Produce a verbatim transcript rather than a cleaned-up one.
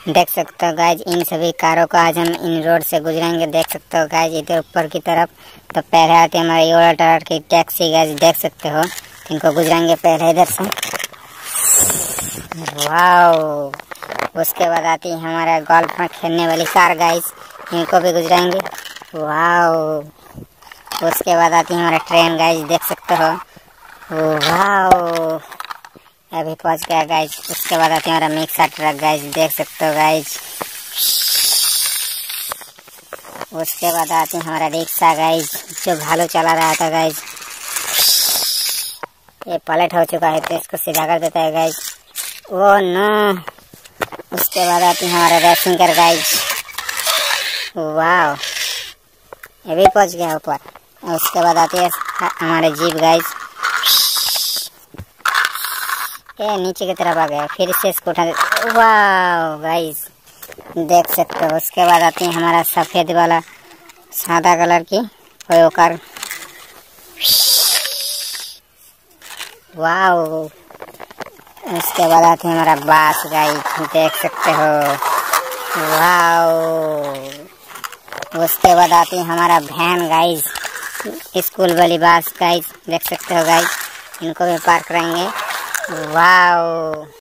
देख सकते हो गाइज, इन सभी कारों को आज हम इन रोड से गुजरेंगे। देख सकते हो गाइज इधर ऊपर की तरफ तो पहले आती है हमारी योला टावर की टैक्सी गाइज, देख सकते हो। इनको गुजरेंगे पहले इधर से, वाओ। उसके बाद आती है हमारा गोल्फ में खेलने वाली कार गाइज, इनको भी गुजराएंगे, वाओ। उसके बाद आती है हमारा ट्रेन गाइज, देख सकते हो, वाओ, अभी पहुंच गया गाइज। उसके बाद आती है हमारा मिक्सर ट्रक गाइज, देख सकते हो गाइज। उसके बाद आती है हमारा रिक्शा गाइज, जो भालू चला रहा था गाइज, ये पलट हो चुका है तो इसको सीधा कर देता है गाइज, ओ नो। उसके बाद आती है हमारा रेसिंग कार गाइज, वाओ, ये भी पहुंच गया ऊपर। उसके बाद आती है हमारे जीप गाइज, ये नीचे की तरफ आ गया, फिर से इसको उठा, वाओ गाइज, देख सकते हो। उसके बाद आती है हमारा सफेद वाला सादा कलर की टोयो कार, वाओ। उसके बाद आती है हमारा बस गाइज, देख सकते हो, वाओ। उसके बाद आती है हमारा वैन गाइज, स्कूल वाली बस गाइज, देख सकते हो गाइज। इनको भी पार्क करेंगे, वाओ।